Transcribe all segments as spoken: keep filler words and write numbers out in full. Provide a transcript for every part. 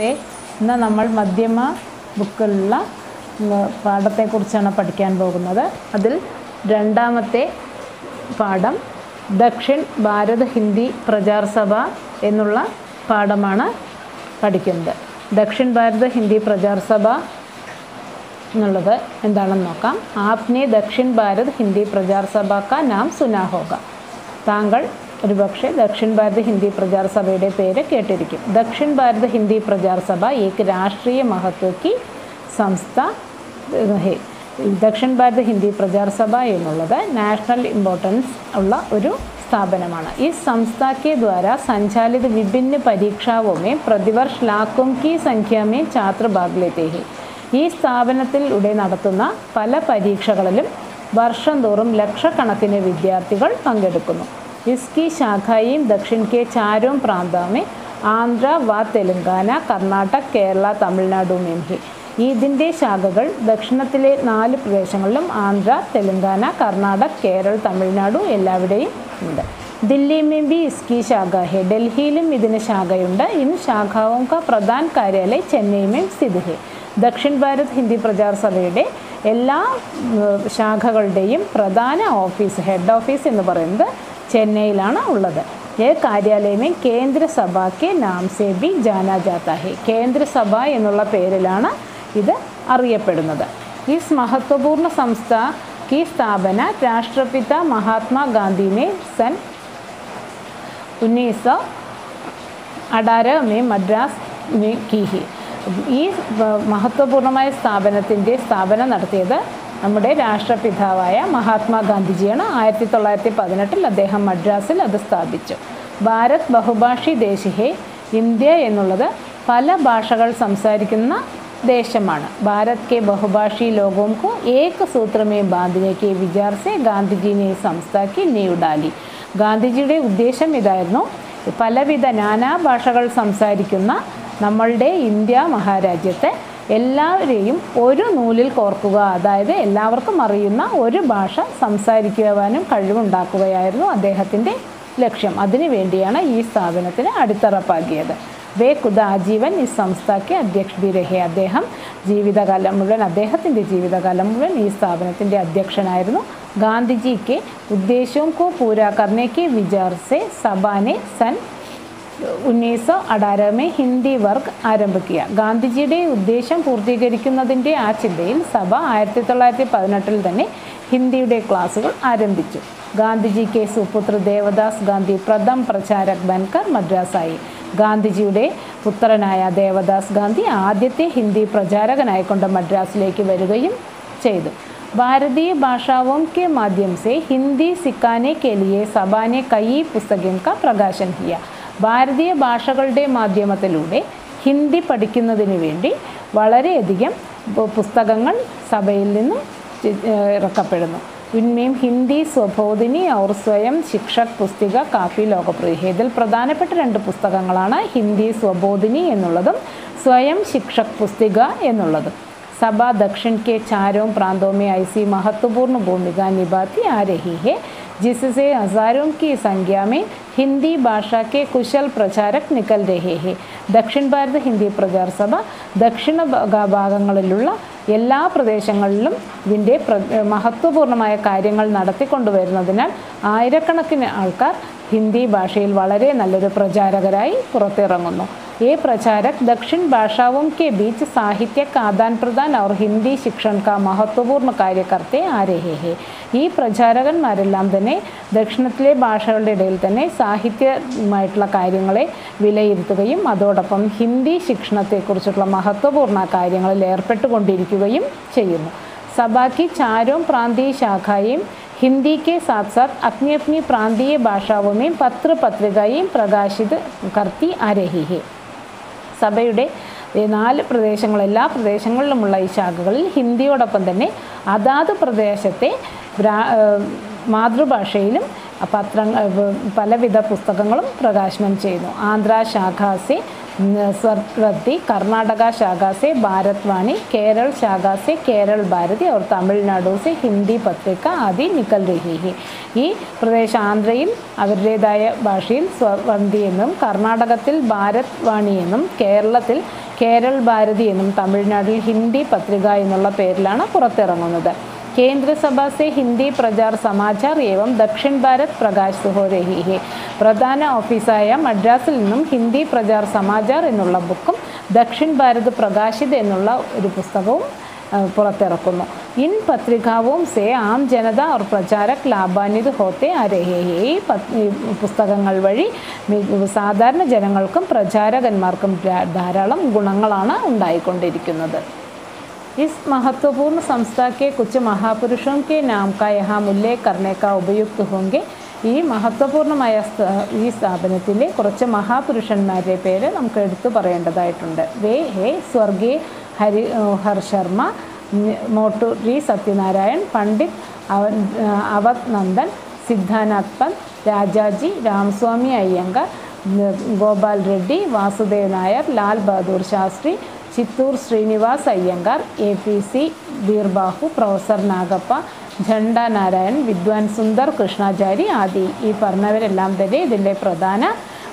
ഇന്ന് നമ്മൾ മധ്യമ ബുക്കിലുള്ള പാഠത്തെക്കുറിച്ചാണ് പഠിക്കാൻ പോകുന്നത്. അതിൽ രണ്ടാമത്തെ പാഠം ദക്ഷിൺ ഭാരത് ഹിന്ദി പ്രചാർ സഭ എന്നുള്ള പാഠമാണ് പഠിക്കുന്നത്. ദക്ഷിൺ ഭാരത് ഹിന്ദി പ്രചാർ സഭ എന്നുള്ളത് എന്താണെന്ന് നോക്കാം. ആപ്നെ ദക്ഷിൺ ഭാരത് ഹിന്ദി പ്രചാർ സഭ കാ നാം സുനാ ഹോഗ. താങ്കൾ ഒരുപക്ഷെ ദക്ഷിൺ ഭാരത് ഹിന്ദി പ്രചാർ സഭയുടെ പേര് കേട്ടിരിക്കും. ദക്ഷിൺ ഭാരത് ഹിന്ദി പ്രചാർ സഭ ഏക് രാഷ്ട്രീയ മഹത്വ കി സംസ്ഥ ഹേ. ദക്ഷിൺ ഭാരത് ഹിന്ദി പ്രചാർ സഭ എന്നുള്ളത് നാഷണൽ ഇമ്പോർട്ടൻസ് ഉള്ള ഒരു സ്ഥാപനമാണ്. ഈ संस्था के द्वारा संचालित विभिन्न परीक्षाओं में प्रतिवर्ष लाखों की संख्या में छात्र भाग लेते हैं. ഈ സ്ഥാപനത്തിലൂടെ നടത്തുന്ന പല പരീക്ഷകളിലും വർഷം തോറും ലക്ഷക്കണക്കിന് വിദ്യാർത്ഥികൾ പങ്കെടുക്കുന്നു. इसकी शाखाएं दक्षिण के चारों प्रांतों में ആന്ധ്ര വ തെലങ്കാന കർണാടക കേരള തമിഴ്നാടു में है. ഇതിൻ്റെ ശാഖകൾ ദക്ഷിണത്തിലെ നാല് പ്രദേശങ്ങളിലും ആന്ധ്ര തെലങ്കാന കർണാടക കേരള തമിഴ്നാടു എല്ലാവിടെയും ഉണ്ട്. दिल्ली में भी इसकी शाखा है. ഡൽഹിയിലും ഇതിന് ശാഖയുണ്ട്. इन शाखाओं का प्रधान कार्यालय चेन्नई में स्थित है. ദക്ഷിൺ ഭാരത് ഹിന്ദി പ്രചാർ സഭയുടെ എല്ലാ ശാഖകളുടെയും പ്രധാന ഓഫീസ് ഹെഡ് ഓഫീസ് എന്ന് പറയുന്നത് ചെന്നൈയിലാണ് ഉള്ളത്. ये कार्यालय में केंद्र सभा के नाम से भी जाना जाता है. കേന്ദ്ര സഭ എന്നുള്ള പേരിലാണ് ഇത് അറിയപ്പെടുന്നത്. इस महत्वपूर्ण संस्था की स्थापना राष्ट्रपिता महात्मा गांधी ने सन उन्नीस सौ अठारह में मद्रास में की है. ഈ മഹത്വപൂർണ്ണമായ സ്ഥാപനത്തിൻ്റെ സ്ഥാപനം നടത്തിയത് നമ്മുടെ രാഷ്ട്രപിതാവായ മഹാത്മാഗാന്ധിജിയാണ്. ആയിരത്തി തൊള്ളായിരത്തി പതിനെട്ടിൽ അദ്ദേഹം മദ്രാസിൽ അത് സ്ഥാപിച്ചു. ഭാരത് ബഹുഭാഷി ദേശ് ഹേ. ഇന്ത്യ എന്നുള്ളത് പല ഭാഷകൾ സംസാരിക്കുന്ന ദേശമാണ്. ഭാരത് കെ ബഹുഭാഷി ലോഗോं को एक सूत्र में बांधने के विचार से गांधीजी ने संस्था की नींव डाली. ഗാന്ധിജിയുടെ ഉദ്ദേശം ഇതായിരുന്നു, പലവിധ നാനാ ഭാഷകൾ സംസാരിക്കുന്ന നമ്മളുടെ ഇന്ത്യ മഹാരാജ്യത്തെ എല്ലാവരെയും ഒരു നൂലിൽ കോർക്കുക, അതായത് എല്ലാവർക്കും അറിയുന്ന ഒരു ഭാഷ സംസാരിക്കുവാനും കഴിവുണ്ടാക്കുകയായിരുന്നു അദ്ദേഹത്തിൻ്റെ ലക്ഷ്യം. അതിനുവേണ്ടിയാണ് ഈ സ്ഥാപനത്തിന് അടിത്തറപ്പാക്കിയത്. വേ ഖുദ ആജീവൻ ഈ സംസ്ഥയ്ക്ക് അധ്യക്ഷ ബി രഹേ. അദ്ദേഹം ജീവിതകാലം മുഴുവൻ അദ്ദേഹത്തിൻ്റെ ജീവിതകാലം മുഴുവൻ ഈ സ്ഥാപനത്തിൻ്റെ അധ്യക്ഷനായിരുന്നു. ഗാന്ധിജിക്ക് ഉദ്ദേശവും കോ പൂരാ കർനെ കെ വിചാർ സെ സഭാനെ സൻ ഉന്നീസ് സौ अठारह में ഹിന്ദി വർഗ് ആരംഭിക്കുക. ഗാന്ധിജിയുടെ ഉദ്ദേശം പൂർത്തീകരിക്കുന്നതിൻ്റെ ആ ചിന്തയിൽ സഭ ആയിരത്തി തൊള്ളായിരത്തി പതിനെട്ടിൽ തന്നെ ഹിന്ദിയുടെ ക്ലാസുകൾ ആരംഭിച്ചു. ഗാന്ധിജി കെ സുപുത്ര ദേവദാസ് ഗാന്ധി പ്രഥം പ്രചാരക് ബൻകർ മദ്രാസായി. ഗാന്ധിജിയുടെ പുത്രനായ ദേവദാസ് ഗാന്ധി ആദ്യത്തെ ഹിന്ദി പ്രചാരകനായിക്കൊണ്ട് മദ്രാസിലേക്ക് വരികയും ചെയ്തു. ഭാരതീയ ഭാഷാओं के माध्यम से हिंदी सिखाने के लिए सभा ने कई पुस्तकों का प्रकाशन किया. ഭാരതീയ ഭാഷകളുടെ മാധ്യമത്തിലൂടെ ഹിന്ദി പഠിക്കുന്നതിന് വേണ്ടി വളരെയധികം പുസ്തകങ്ങൾ സഭയിൽ നിന്നും ഇറക്കപ്പെടുന്നു. ഉന്മേം ഹിന്ദി സ്വബോധിനി ഔർ സ്വയം ശിക്ഷക് പുസ്തിക കാഫി ലോകപ്രിയ. ഇതിൽ പ്രധാനപ്പെട്ട രണ്ട് പുസ്തകങ്ങളാണ് ഹിന്ദി സ്വബോധിനി എന്നുള്ളതും സ്വയം ശിക്ഷക് പുസ്തിക എന്നുള്ളതും. സഭ दक्षिण के चारों प्रांतों में ऐसी महत्वपूर्ण भूमिका निभाती आ रही है जिससे हजारों की संख्या में हिंदी भाषा के कुशल प्रचारक निकल रहे हैं. ദക്ഷിൺ ഭാരത് ഹിന്ദി പ്രചാർ സഭ ദക്ഷിണ ഭാഗങ്ങളിലുള്ള എല്ലാ പ്രദേശങ്ങളിലും ഇതിൻ്റെ മഹത്വപൂർണ്ണമായ കാര്യങ്ങൾ നടത്തിക്കൊണ്ടുവരുന്നതിനാൽ ആയിരക്കണക്കിന് ആൾക്കാർ ഹിന്ദി ഭാഷയിൽ വളരെ നല്ലൊരു പ്രചാരകരായി പുറത്തിറങ്ങുന്നു. ये प्रचारक दक्षिण भाषाओं के बीच साहित्य का आदान प्रदान और हिंदी शिक्षण का महत्वपूर्ण कार्य करते आ रहे हैं. ഈ പ്രചാരകന്മാരെല്ലാം തന്നെ ദക്ഷിണത്തിലെ ഭാഷകളുടെ ഇടയിൽ തന്നെ സാഹിത്യമായിട്ടുള്ള കാര്യങ്ങളെ വിലയിരുത്തുകയും അതോടൊപ്പം ഹിന്ദി ശിക്ഷണത്തെക്കുറിച്ചുള്ള മഹത്വപൂർണ്ണ കാര്യങ്ങളിൽ ഏർപ്പെട്ടുകൊണ്ടിരിക്കുകയും ചെയ്യുന്നു. सभा की चारों प्रांतीय शाखाएं हिंदी के साथ साथ अपनी अपनी प्रांतीय भाषाओं में पत्र पत्रिकाएं प्रकाशित करती आ रही है. സഭയുടെ നാല് പ്രദേശങ്ങൾ എല്ലാ പ്രദേശങ്ങളിലുമുള്ള ഈ ശാഖകളിൽ ഹിന്ദിയോടൊപ്പം തന്നെ അതാത് പ്രദേശത്തെ മാതൃഭാഷയിലും പത്രങ്ങൾ പലവിധ പുസ്തകങ്ങളും പ്രകാശനം ചെയ്യുന്നു. ആന്ധ്ര ശാഖ സെ सरस्वती, कर्नाटका शाखा से भारतवाणी, केरल शाखा से केरल भारती और तमिलनाडु से हिंदी पत्रिका आदि निकल रही है. ഈ പ്രദേശ ആന്ധ്രയിൽ അവരുടേതായ ഭാഷയിൽ സ്വർവന്തി എന്നും കർണാടകത്തിൽ ഭാരത് വാണി എന്നും കേരളത്തിൽ കേരൾ ഭാരതി എന്നും തമിഴ്നാട്ടിൽ ഹിന്ദി പത്രിക എന്നുള്ള പേരിലാണ് പുറത്തിറങ്ങുന്നത്. കേന്ദ്രസഭ സെ ഹിന്ദി പ്രചാർ സമാചാർ ഏവം ദക്ഷിൺ ഭാരത് പ്രകാശ് ഹോ രഹി ഹെ. പ്രധാന ഓഫീസായ മദ്രാസിൽ നിന്നും ഹിന്ദി പ്രചാർ സമാചാർ എന്നുള്ള ബുക്കും ദക്ഷിൺ ഭാരത് പ്രകാശിത് എന്നുള്ള ഒരു പുസ്തകവും പുറത്തിറക്കുന്നു. ഇൻ പത്രികാവും സെ ആം ജനത और പ്രചാരക് ലാഭാന്വിത് ഹോത്തെ ആ രഹേ ഹെ. ഈ പുസ്തകങ്ങൾ വഴി സാധാരണ ജനങ്ങൾക്കും പ്രചാരകന്മാർക്കും ധാരാളം ഗുണങ്ങളാണ് ഉണ്ടായിക്കൊണ്ടിരിക്കുന്നത്. इस महत्वपूर्ण संस्था के कुछ महापुरुषों के नाम का यहाँ उल्लेख करने का उपयुक्त होंगे. ഈ മഹത്വപൂർണ്ണമായ ഈ സ്ഥാപനത്തിലെ കുറച്ച് മഹാപുരുഷന്മാരുടെ പേര് നമുക്ക് എടുത്തു പറയേണ്ടതായിട്ടുണ്ട്. വേ ഹേ സ്വർഗീയ Hari Har Sharma, മോട്ടൂരി Satyanarayan, Pandit Awadh Nandan, Siddhanath Pant, Rajaji Ramaswami Iyengar, Gopal Reddy, Vasudev Nair, Lal Bahadur Shastri, Chittoor Srinivas Iyengar, A P C Birbahu, professor Nagappa, Jhanda Narayan, വിദ്വാൻ സുന്ദർ കൃഷ്ണാചാരി ആദി. ഈ പറഞ്ഞവരെല്ലാം തന്നെ ഇതിൻ്റെ പ്രധാന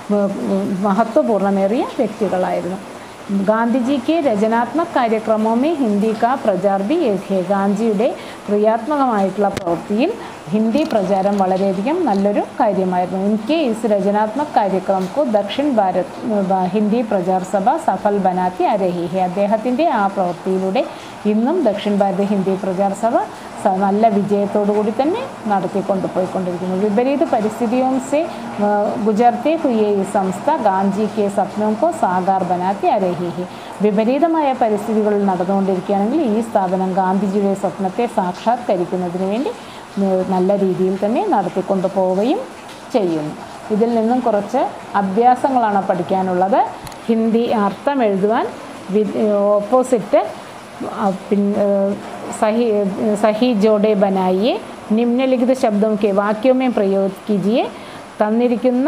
മഹത്വപൂർണ്ണമേറിയ വ്യക്തികളായിരുന്നു. ഗാന്ധിജി കെ രചനാത്മക കാര്യക്രമോ മേ ഹിന്ദി കാ പ്രചാർ ബി ഏക് ഹെ. ഗാന്ധിജിയുടെ ക്രിയാത്മകമായിട്ടുള്ള പ്രവൃത്തിയിൽ ഹിന്ദി പ്രചാരം വളരെയധികം നല്ലൊരു കാര്യമായിരുന്നു. ഇൻകെ ഇസ് രചനാത്മക കാര്യക്രം കോ ദക്ഷിൺ ഭാരത് ഹിന്ദി പ്രചാർ സഭ സഫൽ ബനാത്തി ആ രഹി ഹെ. അദ്ദേഹത്തിൻ്റെ ആ പ്രവൃത്തിയിലൂടെ ഇന്നും ദക്ഷിൺ ഭാരത് ഹിന്ദി പ്രചാർ സഭ നല്ല വിജയത്തോടു കൂടി തന്നെ നടത്തിക്കൊണ്ട് പോയിക്കൊണ്ടിരിക്കുന്നു. വിപരീത പരിസ്ഥിതിയോं से गुजरते हुए ഈ സംസ്ഥ ഗാന്ധി കെ സ്വപ്നോं को സാകാർ ബനാത്തി ആ രഹി ഹെ. വിപരീതമായ പരിസ്ഥിതികളിൽ നടന്നുകൊണ്ടിരിക്കുകയാണെങ്കിൽ ഈ സ്ഥാപനം ഗാന്ധിജിയുടെ സ്വപ്നത്തെ സാക്ഷാത്കരിക്കുന്നതിന് വേണ്ടി നല്ല രീതിയിൽ തന്നെ നടത്തിക്കൊണ്ടു പോവുകയും ചെയ്യുന്നു. ഇതിൽ നിന്നും കുറച്ച് അഭ്യാസങ്ങളാണ് പഠിക്കാനുള്ളത്. ഹിന്ദി അർത്ഥം എഴുതുവാൻ ഓപ്പോസിറ്റ് പിന്നെ सही सही जोड़े बनाइए. निम्नलिखित शब्दों के वाक्यों में प्रयोग कीजिए. തന്നിരിക്കുന്ന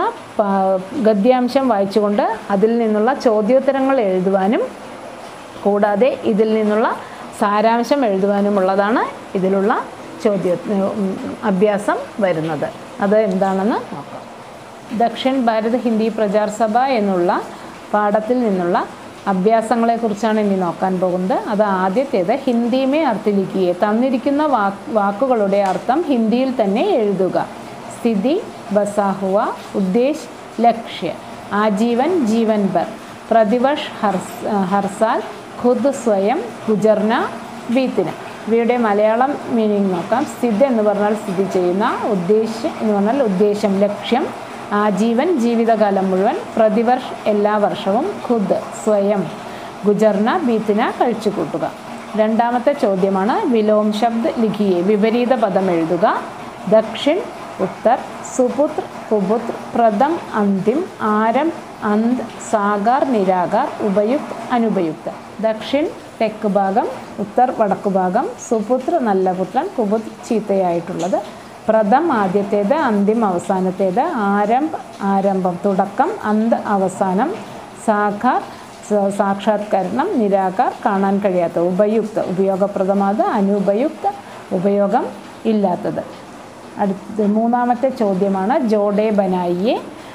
ഗദ്യാംശം വായിച്ചുകൊണ്ട് അതിൽ നിന്നുള്ള ചോദ്യോത്തരങ്ങൾ എഴുതുവാനും കൂടാതെ ഇതിൽ നിന്നുള്ള സാരാംശം എഴുതുവാനുമുള്ളതാണ് ഇതിലുള്ള ചോദ്യ അഭ്യാസം വരുന്നത്. അത് എന്താണെന്ന് നോക്കാം. ദക്ഷിൺ ഭാരത് ഹിന്ദി പ്രചാർ സഭ എന്നുള്ള പാഠത്തിൽ നിന്നുള്ള അഭ്യാസങ്ങളെക്കുറിച്ചാണ് ഇനി നോക്കാൻ പോകുന്നത്. അത് ആദ്യത്തേത് ഹിന്ദിമേ അർത്ഥലിക്കിയെ. തന്നിരിക്കുന്ന വാക്കുകളുടെ അർത്ഥം ഹിന്ദിയിൽ തന്നെ എഴുതുക. സ്ഥിതി, ബസാഹുവ, ഉദ്ദേശ്, ലക്ഷ്യ, ആജീവൻ, ജീവൻ ഭർ, പ്രതിവർഷ്, ഹർസാൽ, ഖുദ്, സ്വയം, ഗുജർന, ബീത്തിന. ഇവയുടെ മലയാളം മീനിങ് നോക്കാം. സ്ഥിതി എന്ന് പറഞ്ഞാൽ സ്ഥിതി ചെയ്യുന്ന, ഉദ്ദേശ് എന്ന് പറഞ്ഞാൽ ഉദ്ദേശം, ലക്ഷ്യം, ആജീവൻ ജീവിതകാലം മുഴുവൻ, പ്രതിവർഷ് എല്ലാ വർഷവും, ഖുദ് സ്വയം, ഗുജർന ബീത്തിന കഴിച്ചു കൂട്ടുക. രണ്ടാമത്തെ ചോദ്യമാണ് വിലോം ശബ്ദ് ലിഖിയെ. വിപരീത പദം എഴുതുക. ദക്ഷിൺ ഉത്തർ, സുപുത്ര കുപുത്ര, പ്രഥം അന്തിം, ആരം അന്ത്, സാഗാർ നിരാകാർ, ഉപയുക്ത് അനുപയുക്ത. ദക്ഷിൺ തെക്ക് ഭാഗം, ഉത്തർ വടക്കു ഭാഗം, സുപുത്ര നല്ല പുത്രൻ, കുപുത്ര ചീത്തയായിട്ടുള്ളത്, പ്രഥം ആദ്യത്തേത്, അന്തിം അവസാനത്തേത്, ആരംഭ് ആരംഭം തുടക്കം, അന്ത് അവസാനം, സാഖാർ സാക്ഷാത്കരണം, നിരാകാർ കാണാൻ കഴിയാത്ത, ഉപയുക്ത ഉപയോഗപ്രദമായത്, അനുപയുക്ത ഉപയോഗം ഇല്ലാത്തത്. അടുത്ത മൂന്നാമത്തെ ചോദ്യമാണ് ജോഡേ ബനായിയെ.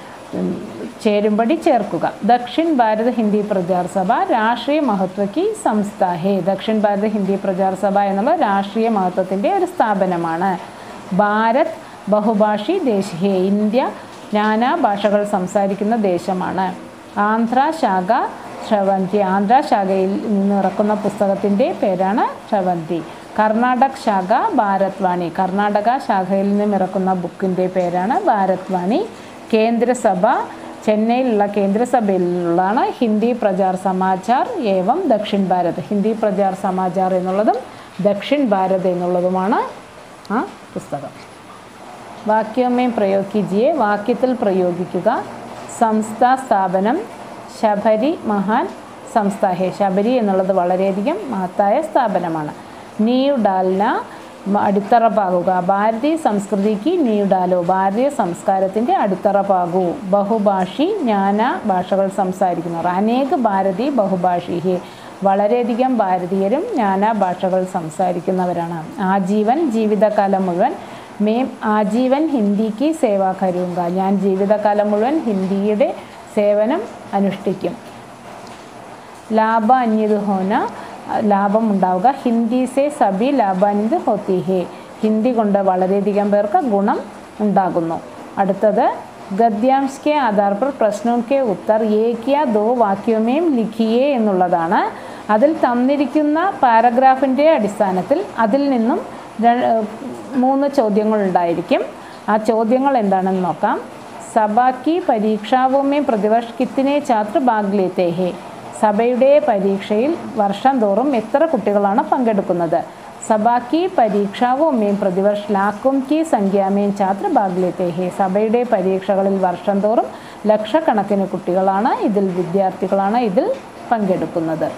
ചേരുംപടി ചേർക്കുക. ദക്ഷിൺ ഭാരത് ഹിന്ദി പ്രചാർ സഭ രാഷ്ട്രീയ മഹത്വ കി സംസ്ഥ ഹേ. ദക്ഷിൺ ഭാരത് ഹിന്ദി പ്രചാർ സഭ എന്നുള്ള രാഷ്ട്രീയ മഹത്വത്തിൻ്റെ ഒരു സ്ഥാപനമാണ്. ഭാരത് ബഹുഭാഷി ദേശ് ഹേ. ഇന്ത്യ നാനാ ഭാഷകൾ സംസാരിക്കുന്ന ദേശമാണ്. ആന്ധ്ര ശാഖ ശ്രവന്തി. ആന്ധ്ര ശാഖയിൽ നിന്ന് ഇറക്കുന്ന പുസ്തകത്തിൻ്റെ പേരാണ് ശ്രവന്തി. കർണാടക ശാഖ ഭാരത് വാണി. കർണാടക ശാഖയിൽ നിന്നും ഇറക്കുന്ന ബുക്കിൻ്റെ പേരാണ് ഭാരത് വാണി. കേന്ദ്രസഭ ചെന്നൈയിലുള്ള കേന്ദ്രസഭയിലുള്ളതാണ് ഹിന്ദി പ്രചാർ സമാചാർ ഏവം ദക്ഷിൺ ഭാരത്. ഹിന്ദി പ്രചാർ സമാചാർ എന്നുള്ളതും ദക്ഷിൺ ഭാരത് എന്നുള്ളതുമാണ് ആ പുസ്തകം. വാക്യമേ പ്രयोग कीजिए. വാക്യത്തിൽ പ്രയോഗിക്കുക. സംസ്ഥ സ്ഥാപനം ശബരി മഹാൻ സംസ്ഥ ഹേ. ശബരി എന്നുള്ളത് വളരെയധികം മഹത്തായ സ്ഥാപനമാണ്. നീവ് ഡാൽന അടിത്തറ പാകുക. ഭാരതീയ സംസ്കൃതിക്ക് നീവ് ഡാലോ. ഭാരതീയ സംസ്കാരത്തിൻ്റെ അടിത്തറ പാകൂ. ബഹുഭാഷി നാനാ ഭാഷകൾ സംസാരിക്കുന്നവർ. അനേക ഭാരതി ബഹുഭാഷി ഹേ. വളരെയധികം ഭാരതീയരും നാനാ ഭാഷകൾ സംസാരിക്കുന്നവരാണ്. ആജീവൻ ജീവിതകാലം മുഴുവൻ. മേം ആജീവൻ ഹിന്ദിക്ക് സേവ കരൂങ്ക. ഞാൻ ജീവിതകാലം മുഴുവൻ ഹിന്ദിയുടെ സേവനം അനുഷ്ഠിക്കും. ലാഭാന്യത് ഹോന ലാഭം ഉണ്ടാവുക. ഹിന്ദി സെ സബി ലാഭാന്യത് ഹോത്തി ഹേ ഹിന്ദി കൊണ്ട് വളരെയധികം പേർക്ക് ഗുണം ഉണ്ടാകുന്നു. അടുത്തത് ഗദ്യാംശ് കെ ആധാർ പർ പ്രശ്നോം കെ ഉത്തർ ഏക് യാ ദോ വാക്യോമേം ലിഖിയേ എന്നുള്ളതാണ്. അതിൽ തന്നിരിക്കുന്ന പാരഗ്രാഫിൻ്റെ അടിസ്ഥാനത്തിൽ അതിൽ നിന്നും മൂന്ന് ചോദ്യങ്ങൾ ഉണ്ടായിരിക്കും. ആ ചോദ്യങ്ങൾ എന്താണെന്ന് നോക്കാം. സഭാ കി പരീക്ഷാവോമേ പ്രതിവർഷ് കിത്തനെ ഛാത്ര ഭാഗ് ലേത്തെ ഹേ സഭയുടെ പരീക്ഷയിൽ വർഷം തോറും എത്ര കുട്ടികളാണ് പങ്കെടുക്കുന്നത്. സഭാ കി പരീക്ഷാവോമേ പ്രതിവർഷ് ലാഖോം കി സംഖ്യാമേം ഛാത്ര ഭാഗ് ലേത്തെ ഹേ സഭയുടെ പരീക്ഷകളിൽ വർഷം തോറും ലക്ഷക്കണക്കിന് കുട്ടികളാണ് ഇതിൽ വിദ്യാർത്ഥികളാണ് ഇതിൽ പങ്കെടുക്കുന്നത്.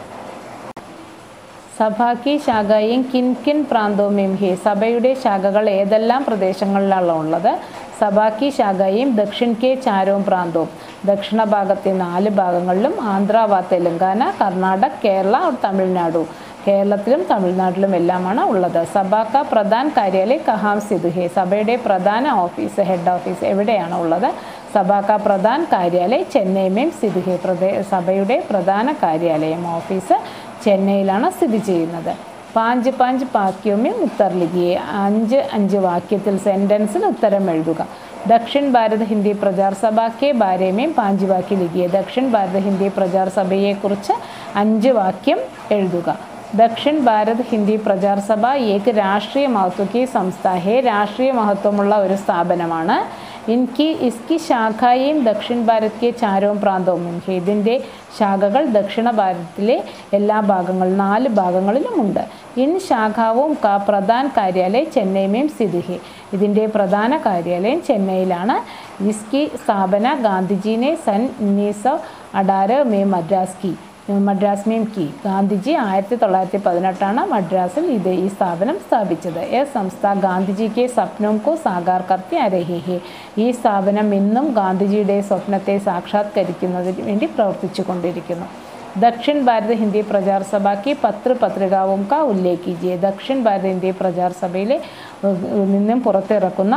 സഭാ കി ശാഖയും കിൻ കിൻ പ്രാന്തോമേം ഹേ സഭയുടെ ശാഖകൾ ഏതെല്ലാം പ്രദേശങ്ങളിലാണ് ഉള്ളത്. സഭാ കി ശാഖയും ദക്ഷിൺ കെ ചാരോം പ്രാന്തവും ദക്ഷിണ ഭാഗത്തെ നാല് ഭാഗങ്ങളിലും ആന്ധ്ര വ തെലങ്കാന കർണാടക കേരള തമിഴ്നാടു കേരളത്തിലും തമിഴ്നാട്ടിലും എല്ലാമാണ് ഉള്ളത്. സഭാ കാ പ്രധാൻ കാര്യാലയ കഹാം സ്ഥിത് ഹേ സഭയുടെ പ്രധാന ഓഫീസ് ഹെഡ് ഓഫീസ് എവിടെയാണ് ഉള്ളത്. സഭാ കാ പ്രധാൻ കാര്യാലയ ചെന്നൈമേം സ്ഥിത് ഹേ പ്രദേ സഭയുടെ പ്രധാന കാര്യാലയം ഓഫീസ് ചെന്നൈയിലാണ് സ്ഥിതി ചെയ്യുന്നത്. പാഞ്ച് പാഞ്ച് വാക്യോമേം ഉത്തർ ലിഖിയേ അഞ്ച് അഞ്ച് വാക്യത്തിൽ സെൻറ്റൻസിൽ ഉത്തരം എഴുതുക. ദക്ഷിൺ ഭാരത് ഹിന്ദി പ്രചാർ സഭ കെ ബാരേമേം പാഞ്ച് വാക്യ ലിഖിയേ ദക്ഷിൺ ഭാരത് ഹിന്ദി പ്രചാർ സഭയെക്കുറിച്ച് അഞ്ച് വാക്യം എഴുതുക. ദക്ഷിൺ ഭാരത് ഹിന്ദി പ്രചാർ സഭ ഏക് രാഷ്ട്രീയ മഹത്വ സംസ്ഥ ഹേ രാഷ്ട്രീയ മഹത്വമുള്ള ഒരു സ്ഥാപനമാണ്. ഇൻകി ഇസ്കി ശാഖയും ദക്ഷിൺ ഭാരത് കെ ചാരോം പ്രാന്തവും ഹേ ഇതിൻ്റെ ശാഖകൾ ദക്ഷിണ ഭാരതത്തിലെ എല്ലാ ഭാഗങ്ങളും നാല് ഭാഗങ്ങളിലുമുണ്ട്. ഇൻ ശാഖാവും കാ പ്രധാൻ കാര്യാലയ ചെന്നൈമേം സ്ഥിതി ഹേ ഇതിൻ്റെ പ്രധാന കാര്യാലയം ചെന്നൈയിലാണ്. ഇസ്കി സ്ഥാപന ഗാന്ധിജീനെ സൻ ഉന്നീസ് സौ अठारह में മദ്രാസ് കി മദ്രാസ് മേം കി ഗാന്ധിജി ആയിരത്തി തൊള്ളായിരത്തി പതിനെട്ടാണ് മദ്രാസിൽ ഇത് ഈ സ്ഥാപനം സ്ഥാപിച്ചത്. യഹ് സംസ്ഥ ഗാന്ധിജി കെ സ്വപ്നോം കോ സാകാർ കർത്തി ആ രഹി ഹേ ഈ സ്ഥാപനം ഇന്നും ഗാന്ധിജിയുടെ സ്വപ്നത്തെ സാക്ഷാത്കരിക്കുന്നതിന് വേണ്ടി പ്രവർത്തിച്ചു കൊണ്ടിരിക്കുന്നു. ദക്ഷിൺ ഭാരത് ഹിന്ദി പ്രചാർ സഭ കി പത്ര പത്രികാവും കാ ഉല്ലേഖ് കീജിയെ ദക്ഷിൺ ഭാരത് ഹിന്ദി പ്രചാർ സഭയിലെ നിന്നും പുറത്തിറക്കുന്ന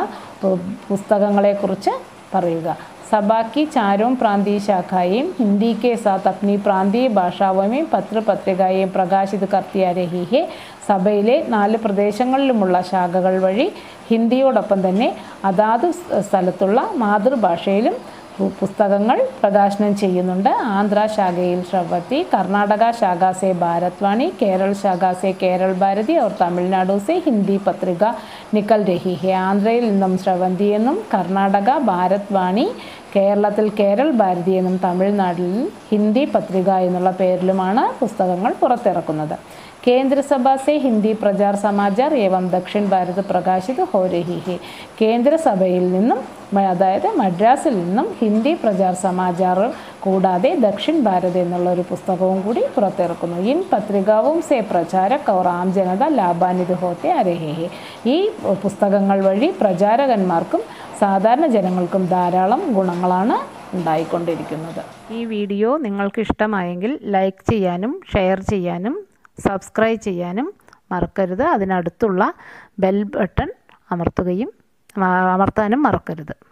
പുസ്തകങ്ങളെക്കുറിച്ച് പറയുക. सभा की चारों प्रांतीय शाखाएं हिंदी के साथ अपनी प्रांतीय भाषाओं में पत्र पत्रिकाएं प्रकाशित करती आ रही है. സഭയിലെ നാല് പ്രദേശങ്ങളിലുമുള്ള ശാഖകൾ വഴി ഹിന്ദിയോടൊപ്പം തന്നെ അതാത് സ്ഥലത്തുള്ള മാതൃഭാഷയിലും പുസ്തകങ്ങൾ പ്രകാശനം ചെയ്യുന്നുണ്ട്. ആന്ധ്ര ശാഖയിൽ ശ്രവതി, കർണാടക ശാഖ സെ ഭാരത്വാണി, കേരള ശാഖ സെ കേരൾ ഭാരതി और തമിഴ്നാടു സെ ഹിന്ദി പത്രിക നിക്കൽ രഹി ഹെ ആന്ധ്രയിൽ നിന്നും ശ്രവന്തി എന്നും കർണാടക ഭാരത്വാണി, കേരളത്തിൽ കേരൾ ഭാരതി എന്നും തമിഴ്നാട്ടിൽ ഹിന്ദി പത്രിക എന്നുള്ള പേരിലുമാണ് പുസ്തകങ്ങൾ പുറത്തിറക്കുന്നത്. കേന്ദ്രസഭ സെ ഹിന്ദി പ്രചാർ സമാചാർ ഏവം ദക്ഷിൺ ഭാരത് പ്രകാശിത് ഹോ രഹി ഹെ കേന്ദ്രസഭയിൽ നിന്നും അതായത് മദ്രാസിൽ നിന്നും ഹിന്ദി പ്രചാർ സമാചാർ കൂടാതെ ദക്ഷിൺ ഭാരത് എന്നുള്ള ഒരു പുസ്തകവും കൂടി പുറത്തിറക്കുന്നു. ഇൻ പത്രികാവും സെ പ്രചാരക് और ആം ജനത ലാഭാന്വിത് ഹോത്തെ ആ രഹി ഹെ ഈ പുസ്തകങ്ങൾ വഴി പ്രചാരകന്മാർക്കും സാധാരണ ജനങ്ങൾക്കും ധാരാളം ഗുണങ്ങളാണ് ഉണ്ടായിക്കൊണ്ടിരിക്കുന്നത്. ഈ വീഡിയോ നിങ്ങൾക്ക് ഇഷ്ടമായെങ്കിൽ ലൈക്ക് ചെയ്യാനും ഷെയർ ചെയ്യാനും സബ്സ്ക്രൈബ് ചെയ്യാനും മറക്കരുത്. അതിനടുത്തുള്ള ബെൽ ബട്ടൺ അമർത്തുകയും അമർത്താനും മറക്കരുത്.